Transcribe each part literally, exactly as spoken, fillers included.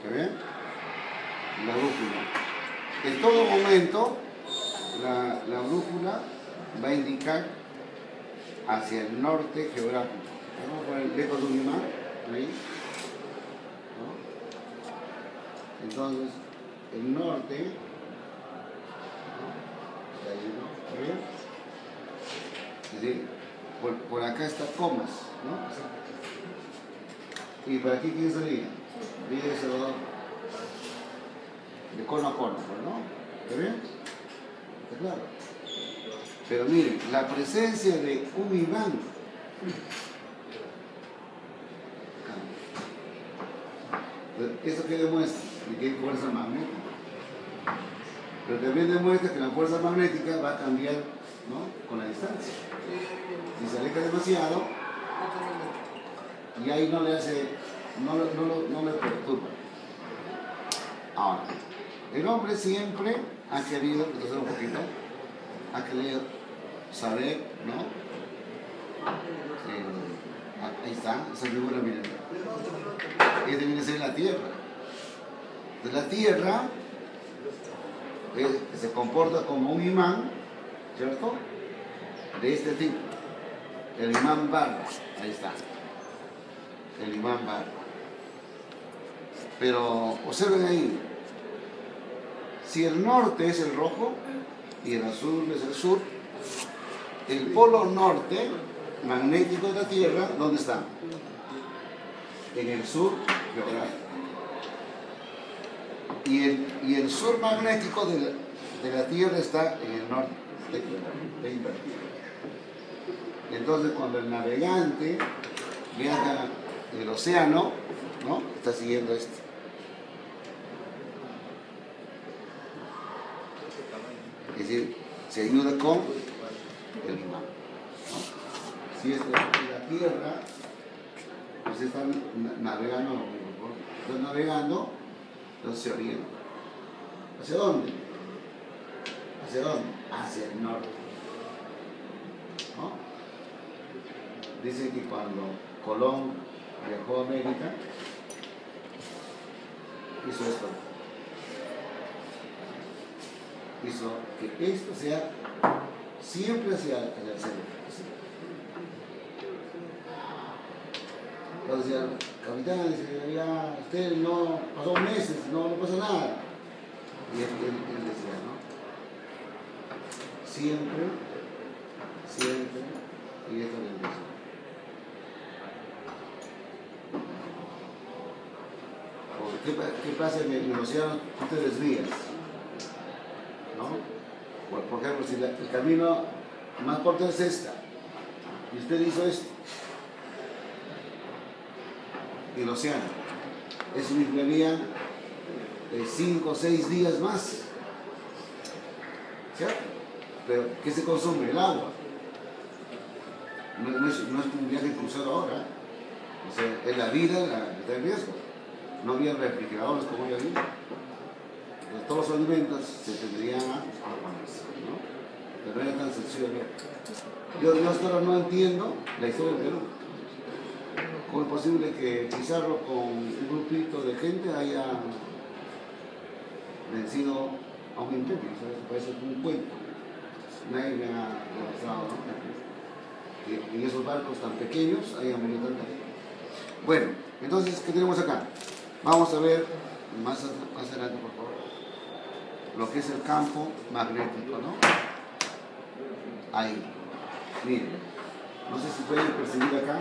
¿Está bien? La brújula. En todo momento, la, la brújula va a indicar hacia el norte geográfico. Vamos a poner lejos de un imán, ahí. ¿No? Entonces, el norte, ¿no? Está ahí, ¿no? ¿Está bien? Es decir, por, por acá está comas, ¿no? ¿Y para aquí quién sería? Sería ese dos, de cono a cono, ¿no? ¿Está bien? ¿Está claro? Pero miren, la presencia de un imán ¿esto qué demuestra? De que hay fuerza magnética. Pero también demuestra que la fuerza magnética va a cambiar, ¿no? Con la distancia. Si se aleja demasiado, y ahí no le hace, no, no, no, no le perturba. Ahora, el hombre siempre ha querido, entonces un poquito, ha querido saber, ¿no? Eh, ahí está, esa figura, miren. Esta viene a ser la Tierra. Entonces, la Tierra eh, se comporta como un imán, ¿cierto? De este tipo. El imán barra, ahí está. El imán barra. Pero observen ahí, si el norte es el rojo y el azul es el sur, el polo norte magnético de la Tierra, ¿dónde está? En el sur geográfico. Y el, y el sur magnético de la, de la Tierra está en el norte de invertido. Entonces, cuando el navegante viaja en el océano, ¿no? Está siguiendo esto. Es decir, se ayuda con el imán, ¿no? Si es la Tierra, pues están navegando, están navegando, entonces se orientan. ¿Hacia dónde? ¿Hacia dónde? Hacia el norte, ¿no? Dicen que cuando Colón viajó a América, hizo esto. Hizo que esto sea siempre hacia, hacia el centro. Entonces decía, capitán, dice, ya usted no pasó meses, no, no pasa nada. Y él, él, él decía, ¿no? Siempre, siempre, y esto le dice. ¿Qué, ¿Qué pasa en el, en el océano? Tú te desvías, ¿no? Por, por ejemplo, si la, el camino más corto es esta, y usted hizo esto, el océano, eso implicaría cinco o seis días más, ¿cierto? Pero ¿qué se consume? El agua. No, no, es, no es un viaje cruzado ahora, o sea, es la vida la que está en riesgo. No había refrigeradores como hoy en día. Entonces, todos los alimentos se tendrían a ponerse, ¿no? Pero no era tan sencillo. Yo, yo hasta ahora no entiendo la historia del Perú. ¿Cómo es posible que Pizarro con un grupito de gente haya vencido a un imperio? ¿Sabes? Parece como un cuento. Nadie me ha demostrado, ¿no? Que en esos barcos tan pequeños hayan venido tanta gente. Bueno, entonces, ¿qué tenemos acá? Vamos a ver más, más adelante, por favor, lo que es el campo magnético, ¿no? Ahí. Miren, no sé si pueden percibir acá.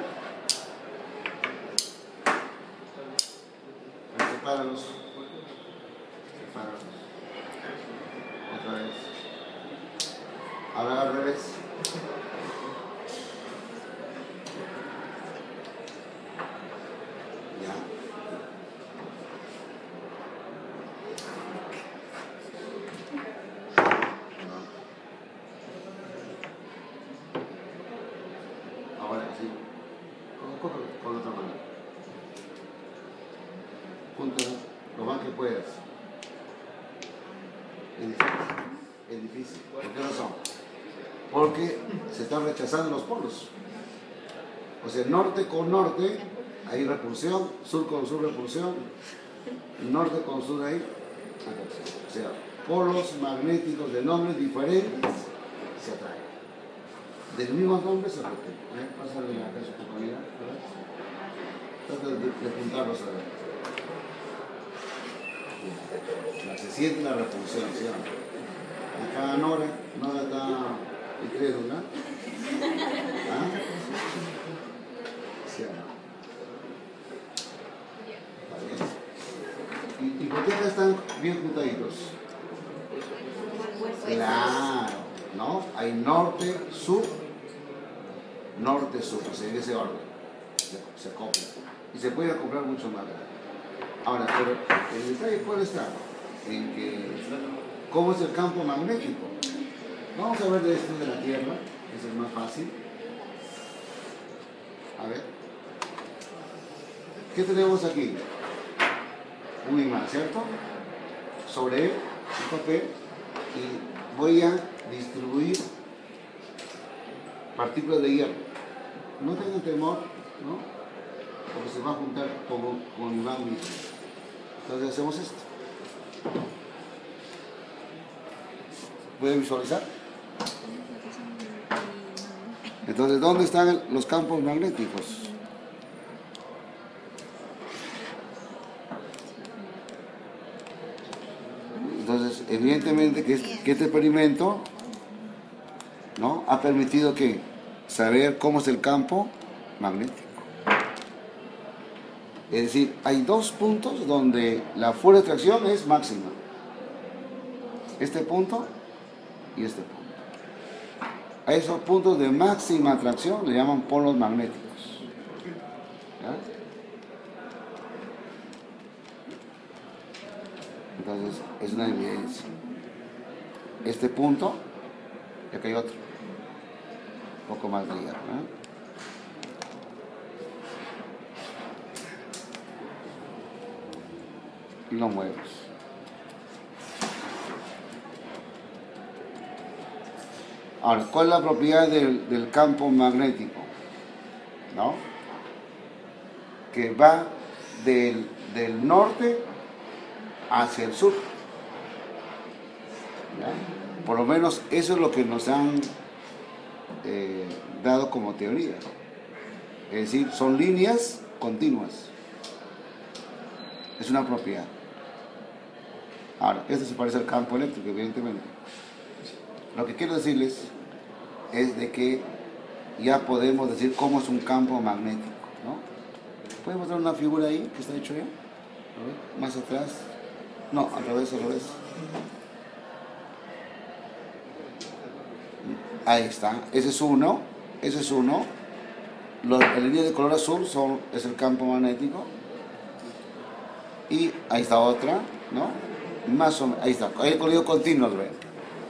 Sepáralos. Sepáralos. Otra vez. Ahora al revés. Porque se están rechazando los polos. O sea, norte con norte hay repulsión, sur con sur repulsión, norte con sur hay atracción. O sea, polos magnéticos de nombres diferentes se atraen. Del mismo nombre se repiten. ¿Eh? Pásale acá a su compañera. Trata de, de juntarlos a ver. Se siente la repulsión, ¿sí? Acá Nora, Nora está incrédula. ¿Ah? Sí. ¿Y, ¿Y por qué acá están bien juntaditos? Claro, ¿no? Hay norte, sur, norte, sur, o sea, en ese orden se, se acopla. Y se puede acoplar mucho más. Ahora, pero el detalle cuál está, en que cómo es el campo magnético. Vamos a ver de esto de la Tierra, que es el más fácil. A ver. ¿Qué tenemos aquí? Un imán, ¿cierto? Sobre él, un papel, y voy a distribuir partículas de hierro. No tengan temor, ¿no? Porque se va a juntar con, con imán mismo. Entonces hacemos esto. ¿Pueden visualizar? Entonces, ¿dónde están los campos magnéticos? Entonces, evidentemente que, que este experimento, ¿no?, ha permitido que saber cómo es el campo magnético. Es decir, hay dos puntos donde la fuerza de atracción es máxima. Este punto y este punto. A esos puntos de máxima atracción le llaman polos magnéticos. ¿Ya? Entonces, es una evidencia. Este punto, y acá hay otro. Un poco más de hierro, ¿eh? Y lo mueves. Ahora, ¿cuál es la propiedad del, del campo magnético? ¿No? Que va del, del norte hacia el sur. ¿Ya? Por lo menos eso es lo que nos han eh, dado como teoría. Es decir, son líneas continuas. Es una propiedad. Ahora, esto se parece al campo eléctrico, evidentemente. Lo que quiero decirles es de que ya podemos decir cómo es un campo magnético, ¿no? ¿Puedes mostrar una figura ahí que está hecho ya? A ver, más atrás. No, al revés, al revés. Ahí está. Ese es uno. Ese es uno. Los, la línea de color azul son, es el campo magnético. Y ahí está otra, ¿no? Más o menos. Ahí está. Ahí el color continuo, ¿ven?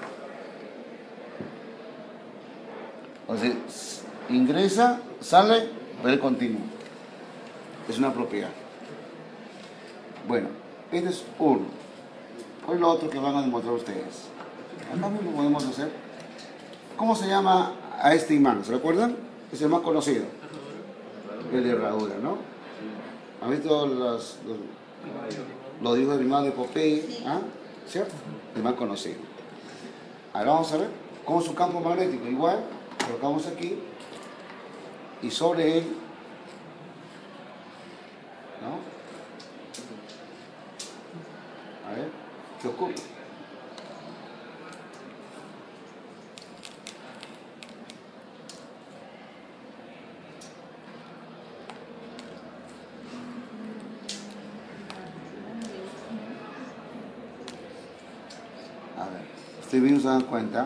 O sea, ingresa, sale, pero el continuo. Es una propiedad. Bueno, este es uno. ¿Cuál es lo otro que van a demostrar ustedes? Acá mismo podemos hacer. ¿Cómo se llama a este imán? ¿Se recuerdan? Es el más conocido. El de herradura, ¿no? ¿Han visto los, los, los dibujos del imán de Popeye? ¿Ah? ¿Cierto? El más conocido. Ahora vamos a ver cómo es su campo magnético. Igual, colocamos aquí y sobre él, ¿no? A ver, ¿qué ocurre? A ver, ustedes mismos se dan cuenta.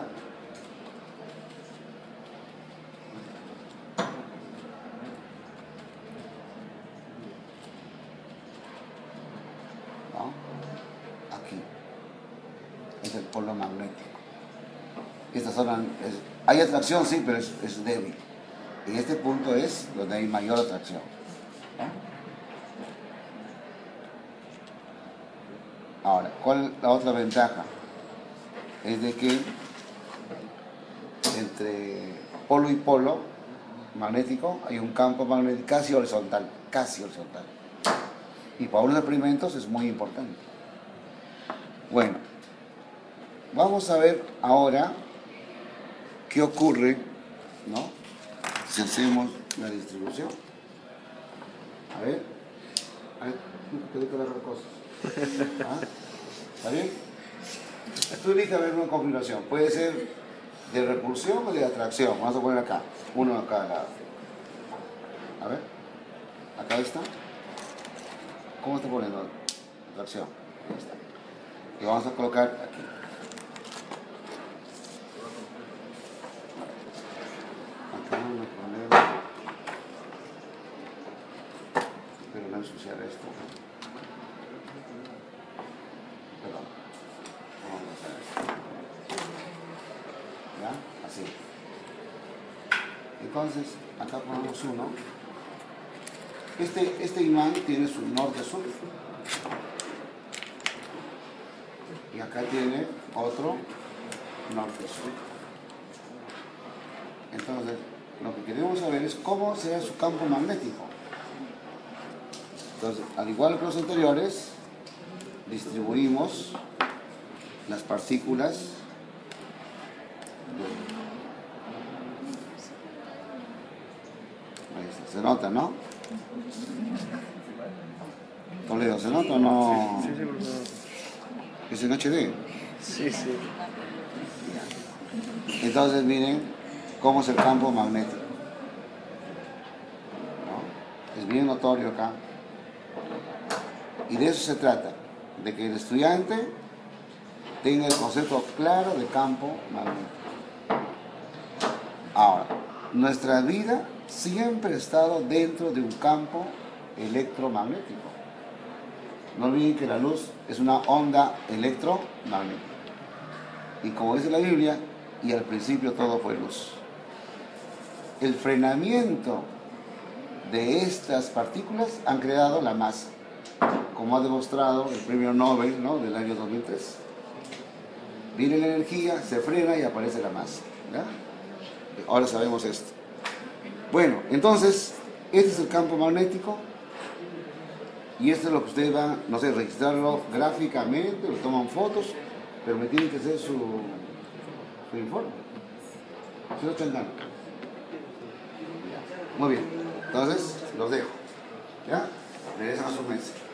Aquí es el polo magnético. Esta zona es, hay atracción, sí, pero es, es débil. Y este punto es donde hay mayor atracción, ¿no? Ahora, ¿cuál es la otra ventaja? Es de que entre polo y polo magnético hay un campo magnético casi horizontal, casi horizontal. Y para unos experimentos es muy importante. Bueno, vamos a ver ahora qué ocurre, ¿no?, si hacemos la distribución. A ver, a ver, te voy a agarrar cosas. ¿Ah? ¿Está bien? Tú eliges a ver una configuración. Puede ser de repulsión o de atracción. Vamos a poner acá, uno a cada lado. A ver, acá está. ¿Cómo está poniendo? Atracción. Ahí está. Y vamos a colocar aquí. Acá vamos a poner. Espero no ensuciar esto. Perdón. Vamos a hacer esto. ¿Ya? Así. Entonces, acá ponemos uno. Este, este imán tiene su norte-sur. Y acá tiene otro norte-sur. Entonces, lo que queremos saber es cómo será su campo magnético. Entonces, al igual que los anteriores, distribuimos las partículas de... Ahí está. Se nota, ¿no? Toledo, ¿se nota o no? Sí, sí, por favor. ¿Es en H D? Sí, sí. Entonces miren cómo es el campo magnético, ¿no? Es bien notorio acá. Y de eso se trata, de que el estudiante tenga el concepto claro de campo magnético. Ahora, nuestra vida siempre ha estado dentro de un campo electromagnético. No olviden que la luz es una onda electromagnética. Y como dice la Biblia, y al principio todo fue luz. El frenamiento de estas partículas han creado la masa, como ha demostrado el premio Nobel, ¿no?, del año dos mil tres. Viene la energía, se frena y aparece la masa, ¿ya? Ahora sabemos esto. Bueno, entonces, este es el campo magnético. Y esto es lo que ustedes van, no sé, registrarlo gráficamente, lo toman fotos, pero me tienen que hacer su, su informe. Se lo echan ganas. Muy bien, entonces los dejo. ¿Ya? Regresan a su mesa.